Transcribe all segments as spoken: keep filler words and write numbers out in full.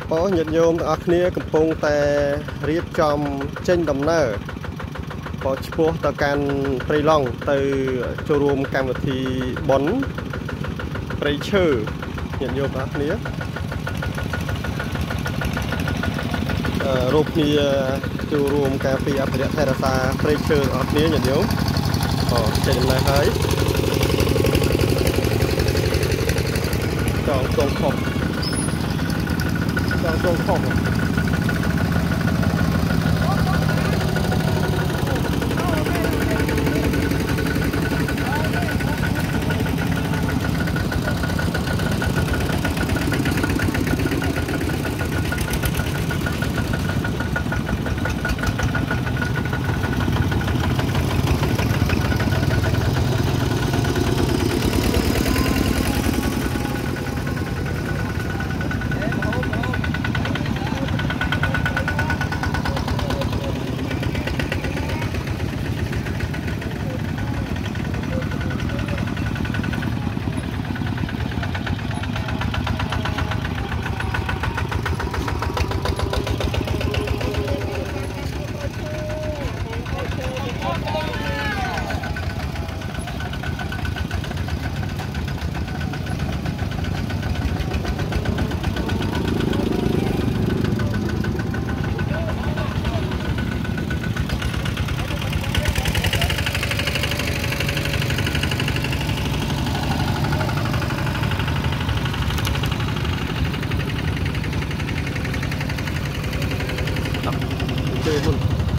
Có nhiệt nhôm ở kia cầm pông tại riết trong trên đầm nở có chua tờ can prey long từ showroom cam vật thì bón prey chơ nhiệt nhôm ở kia rộp ni showroom cà phê áp địa thay ra xa prey chơ ở kia nhiệt nhôm ở trên đầm nở ấy chọn tông khổng chọn tông khổng chơi luôn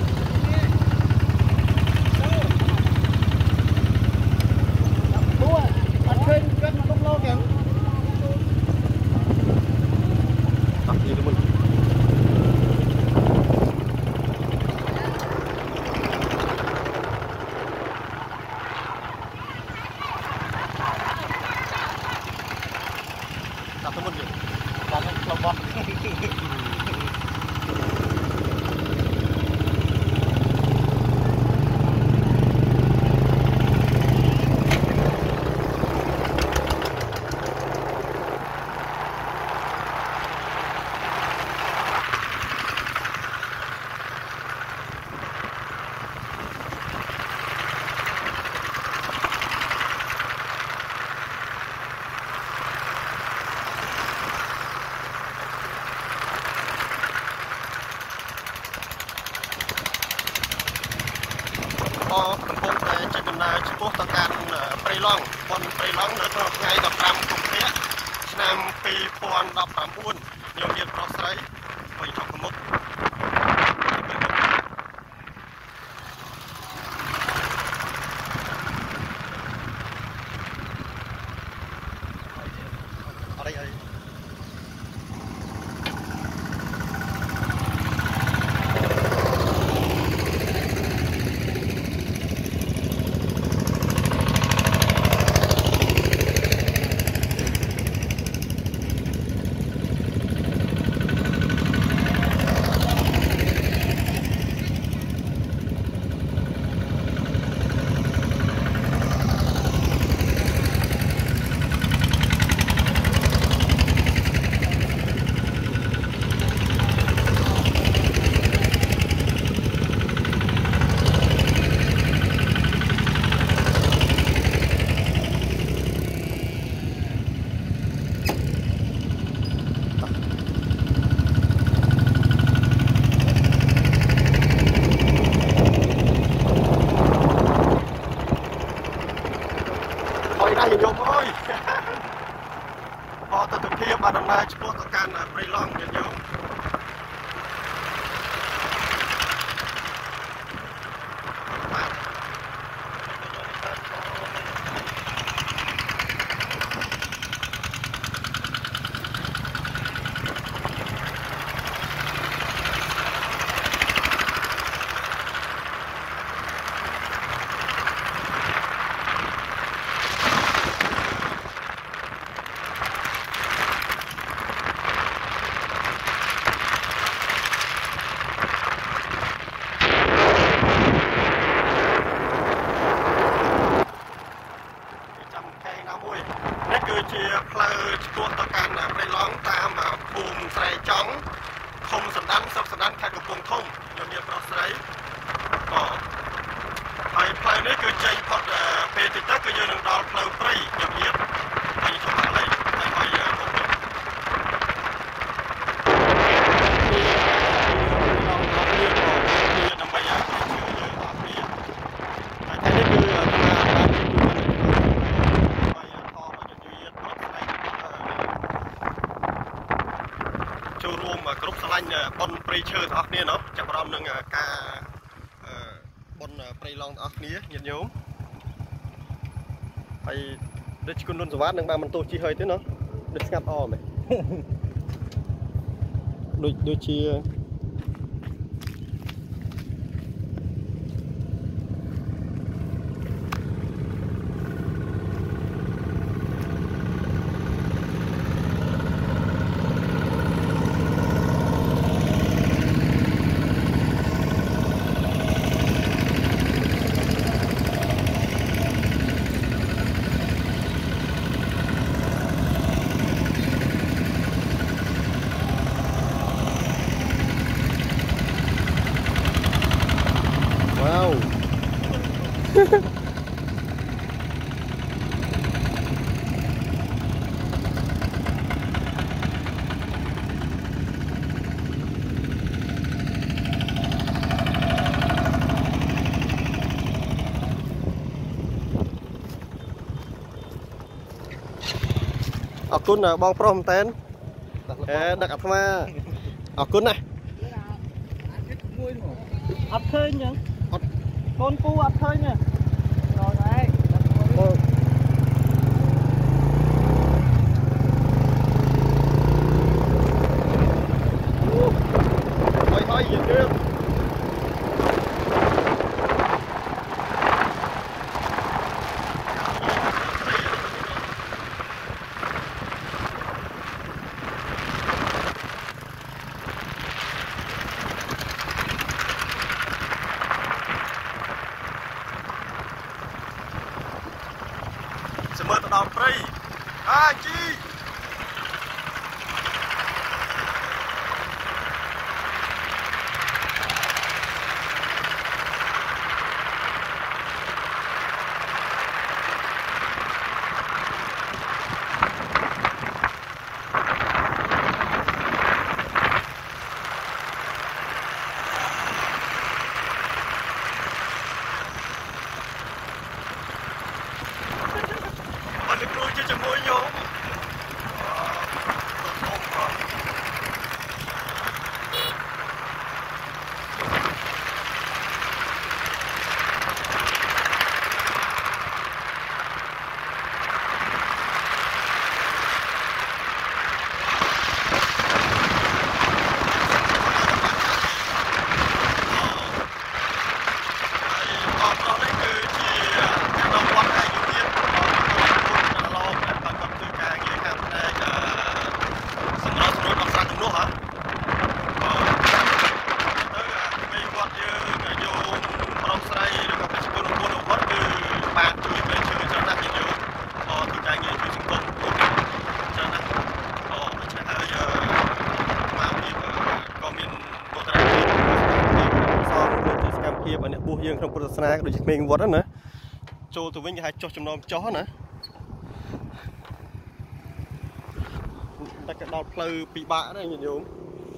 cóកំពុងតែចេញដំណើរឆ្ពោះទៅកាន់ព្រៃឡង់បនព្រៃឡង់នៅក្នុងថ្ងៃដប់ប្រាំកុម្ភៈឆ្នាំពីរពាន់ដប់ប្រាំបួនខ្ញុំមានប្រុសស្រីវិញចុះទៅមុខអរិយអីHãy subscribe cho kênh Ghiền Mì Gõ để không bỏ lỡ những video hấp dẫn. ចង់ឃុំសណ្ដានស្រុកសណ្ដានខេត្តកំពង់ធំខ្ញុំមានប្រុសស្រីក៏ហើយផ្លូវនេះគឺចេញផុតពេលតិចទៅគឺយើងនឹងដល់ផ្លូវព្រៃខ្ញុំនិយាយហើយខ្ញុំថាលេខហើយហើយខ្ញុំដើម្បីឲ្យជឿយើងអត់មានហើយតែនេះគឺថាចូលរួមគ្រប់ស្រឡាញ់ប៉ុនព្រៃឈើទាំងអស់គ្នាណាចាប់អារម្មណ៍នឹងការប៉ុនព្រៃឡង់ទាំងអស់គ្នាញាតិញោមហើយដូចគុណនុនសវត្តនឹងបានបន្ទោសជីហើយទេណាដូចស្ងាត់អមែនដូចដូចជាអរគុណបងប្រុសមែនតើអេដឹកអាត្មាអរគុណណាស់អត់ឃើញចឹងអត់កូនពូអត់ឃើញទេរត់ហើយអូហើយហើយយើងទៅមើលទៅដល់ព្រៃអាជី យើងក្នុងពុទ្ធសាសនាដូចជាក្មេងវត្តណាចូលទៅវិញគេហៅចុះចំណោមចុះណាតែក៏ដល់ផ្លូវពិបាកដែរញាតិញោម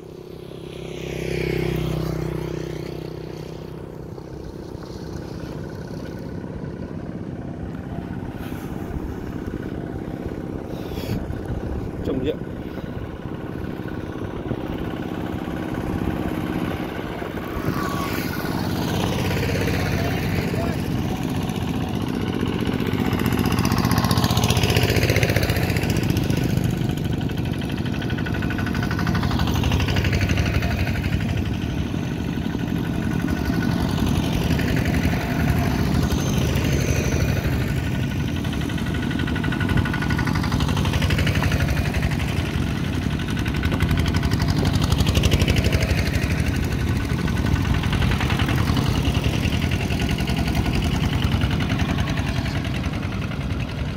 ចំយក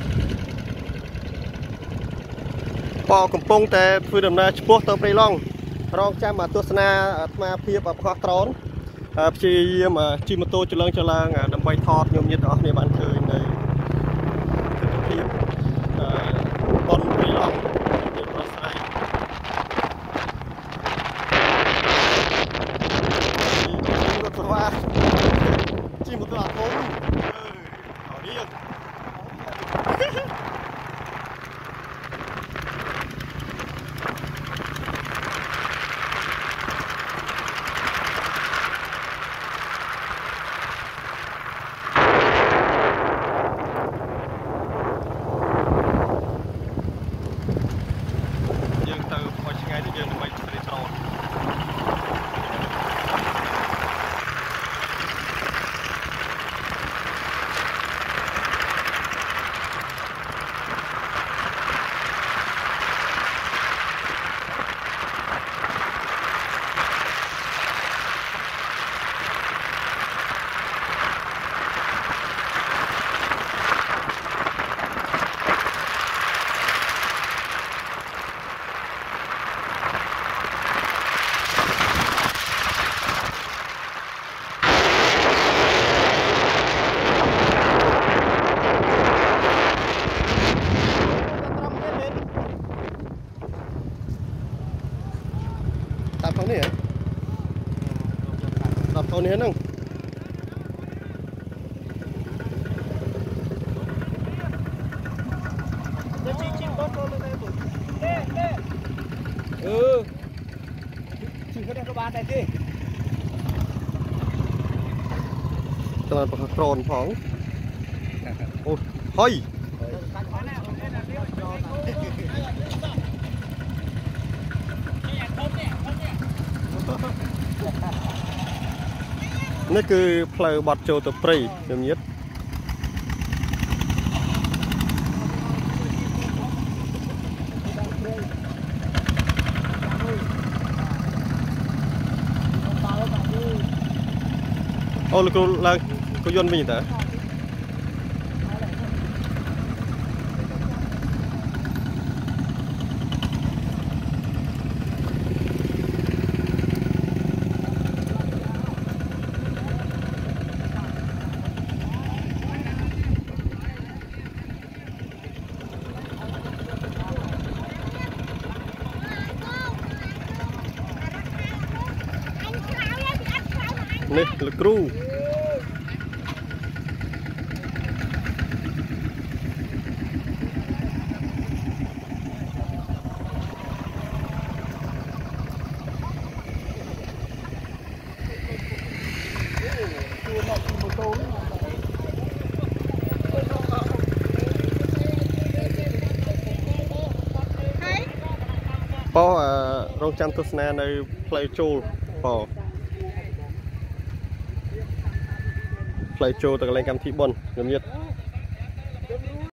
ប៉កំពុងតែធ្វើដំណើរឆ្ពោះទៅព្រៃឡង់រងចាំទស្សនាអាត្មាភាពប្រកបត្រនព្យាយាមជិះម៉ូតូចលងចលងដើម្បីថតញោមញាតិរបស់គ្នាបានឃើញនៅទស្សនភាពបនព្រៃឡង់ជាប្រស្រ័យរត់ប្រវាជិះម៉ូតូអាធំអឺនេះតាមផងនេះហ៎ដល់ផងនេះហ្នឹងទៅជីជីបតទៅទៅទេទេអឺជីគាត់ក៏បានដែរទេត្រូវប្រកក្រនផងអូហុយនេះគឺផ្លូវបត់ចូលទៅព្រៃញោមញាតិអូលោកគ្រូឡើងក៏យន្តវិញតើនេះលោកគ្រូប៉ោរងចាំទស្សនានៅផ្លូវចូលប៉ោផ្លូវចូលទៅកន្លែងកម្មវិធីបុណ្យញោមញាតិ